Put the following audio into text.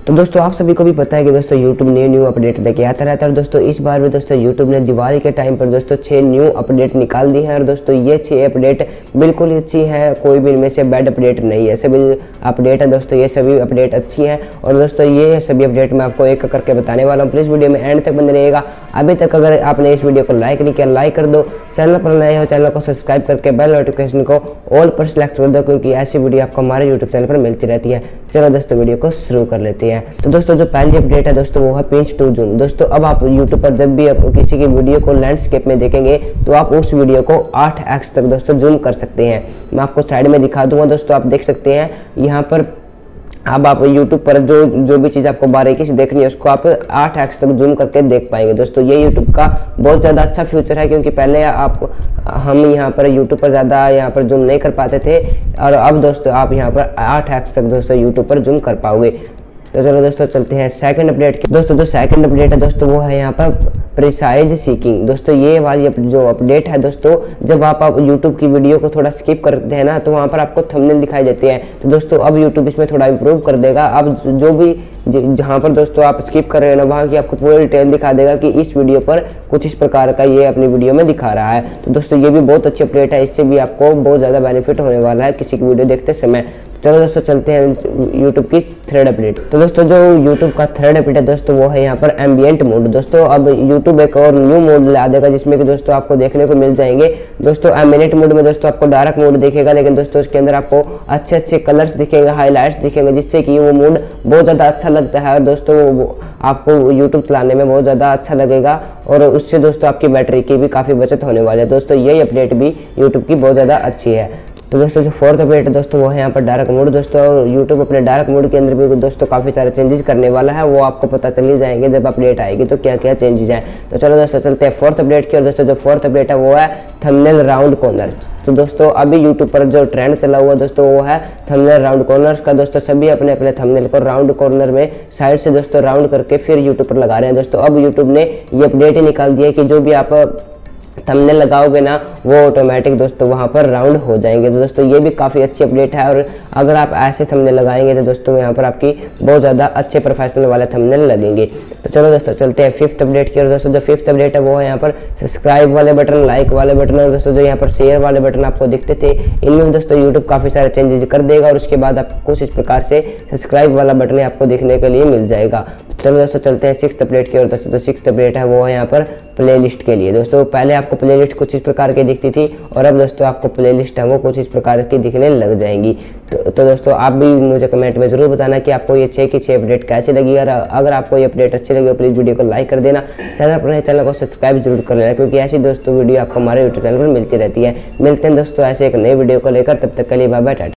तो दोस्तों आप सभी को भी पता है कि दोस्तों YouTube न्यू अपडेट लेके आता रहता है। और दोस्तों इस बार भी दोस्तों YouTube ने दिवाली के टाइम पर दोस्तों 6 न्यू अपडेट निकाल दी है। और दोस्तों ये 6 अपडेट बिल्कुल ही अच्छी है, कोई भी इनमें से बैड अपडेट नहीं है, सभी अपडेट है दोस्तों, ये सभी अपडेट अच्छी हैं। और दोस्तों ये सभी अपडेट मैं आपको एक करके बताने वाला हूँ, प्लीज़ वीडियो में एंड तक बने रहिएगा। अभी तक अगर आपने इस वीडियो को लाइक नहीं किया, लाइक कर दो, चैनल पर नए हो चैनल को सब्सक्राइब करके बेल नोटिफिकेशन को ऑल पर सिलेक्ट कर दो, क्योंकि ऐसी वीडियो आपको हमारे यूट्यूब चैनल पर मिलती रहती है। चलो दोस्तों वीडियो को शुरू कर लेते हैं। तो दोस्तों जो पहली अपडेट है दोस्तों वो है पिंच टू जूम। दोस्तों अब आप यूट्यूब पर जब भी आप किसी की वीडियो को लैंडस्केप में देखेंगे तो आप उस वीडियो को 8x तक दोस्तों जूम कर सकते हैं। मैं आपको साइड में दिखा दूंगा दोस्तों, आप देख सकते हैं यहाँ पर। अब आप YouTube पर जो भी चीज़ आपको बारीकी से देखनी है उसको आप 8x तक जूम करके देख पाएंगे। दोस्तों ये YouTube का बहुत ज़्यादा अच्छा फ्यूचर है, क्योंकि पहले हम यहाँ पर YouTube पर ज़्यादा यहाँ पर जूम नहीं कर पाते थे, और अब दोस्तों आप यहाँ पर 8x तक दोस्तों YouTube पर जूम कर पाओगे। तो चलो दोस्तों चलते हैं सेकंड अपडेट की। दोस्तों जो सेकंड अपडेट है दोस्तों वो है यहाँ पर प्रिसाइज सीकिंग। दोस्तों ये वाली जो अपडेट है दोस्तों, जब आप YouTube की वीडियो को थोड़ा स्किप करते हैं ना तो वहाँ पर आपको थंबनेल दिखाई देते हैं। तो दोस्तों अब YouTube इसमें थोड़ा इम्प्रूव कर देगा। अब जो भी जहाँ पर दोस्तों आप स्किप कर रहे हो ना, वहाँ की आपको पूरी डिटेल दिखा देगा कि इस वीडियो पर कुछ इस प्रकार का ये अपनी वीडियो में दिखा रहा है। तो दोस्तों ये भी बहुत अच्छी अपडेट है, इससे भी आपको बहुत ज़्यादा बेनिफिट होने वाला है किसी की वीडियो देखते समय। चलो दोस्तों चलते हैं YouTube की थर्ड अपडेट। तो दोस्तों जो YouTube का थर्ड अपडेट है दोस्तों वो है यहाँ पर एम्बिएंट मोड। दोस्तों अब YouTube एक और न्यू मोड ला देगा, जिसमें कि दोस्तों आपको देखने को मिल जाएंगे। दोस्तों एम्बिएंट मोड में दोस्तों आपको डार्क मोड दिखेगा, लेकिन दोस्तों उसके अंदर आपको अच्छे अच्छे कलर्स दिखेंगे, हाईलाइट्स दिखेंगे, जिससे कि वो मोड बहुत ज़्यादा अच्छा लगता है। और दोस्तों आपको YouTube चलाने में बहुत ज़्यादा अच्छा लगेगा, और उससे दोस्तों आपकी बैटरी की भी काफ़ी बचत होने वाली है। दोस्तों यही अपडेट भी YouTube की बहुत ज़्यादा अच्छी है। तो दोस्तों जो फोर्थ अपडेट है दोस्तों वो है यहाँ पर डार्क मोड। दोस्तों YouTube अपने डार्क मोड के अंदर भी दोस्तों काफ़ी सारे चेंजेस करने वाला है, वो आपको पता चल ही जाएंगे जब अपडेट आएगी तो क्या क्या चेंजेस हैं। तो चलो दोस्तों चलते हैं फोर्थ अपडेट की। और दोस्तों जो फोर्थ अपडेट है वो है थंबनेल राउंड कॉर्नर। तो दोस्तों अभी YouTube पर जो ट्रेंड चला हुआ दोस्तों वो है थंबनेल राउंड कॉर्नर का। दोस्तों सभी अपने अपने थंबनेल को राउंड कॉर्नर में साइड से दोस्तों राउंड करके फिर YouTube पर लगा रहे हैं। दोस्तों अब YouTube ने ये अपडेट ही निकाल दिया है कि जो भी आप थंबनेल लगाओगे ना वो ऑटोमेटिक दोस्तों वहाँ पर राउंड हो जाएंगे। तो दोस्तों ये भी काफ़ी अच्छी अपडेट है, और अगर आप ऐसे थंबनेल लगाएंगे तो दोस्तों यहाँ पर आपकी बहुत ज़्यादा अच्छे प्रोफेशनल वाले थंबनेल लगेंगे। तो चलो दोस्तों चलते हैं फिफ्थ अपडेट की। और दोस्तों जो फिफ्थ अपडेट है वो है यहाँ पर सब्सक्राइब वाले बटन, लाइक वाले बटन, और दोस्तों जो यहाँ पर शेयर वाले बटन आपको दिखते थे, इनमें दोस्तों यूट्यूब काफ़ी सारे चेंजेस कर देगा, और उसके बाद आपको कुछ इस प्रकार से सब्सक्राइब वाला बटन आपको देखने के लिए मिल जाएगा। चलो दोस्तों चलते हैं सिक्स्थ अपडेट की। और दोस्तों जो सिक्स्थ अपडेट है वो है यहाँ पर प्लेलिस्ट के लिए। दोस्तों पहले आपको प्लेलिस्ट कुछ इस प्रकार की दिखती थी, और अब दोस्तों आपको प्लेलिस्ट है वो कुछ इस प्रकार की दिखने लग जाएंगी। तो दोस्तों आप भी मुझे कमेंट में जरूर बताना कि आपको ये 6 की 6 अपडेट कैसी लगी। और अगर आपको ये अपडेट अच्छी लगी तो प्लीज़ वीडियो को लाइक कर देना, चैनल को सब्सक्राइब जरूर कर लेना, क्योंकि ऐसी दोस्तों वीडियो आपको हमारे यूट्यूब चैनल पर मिलती रहती है। मिलते हैं दोस्तों ऐसे एक नई वीडियो को लेकर, तब तक के लिए बाय बाय।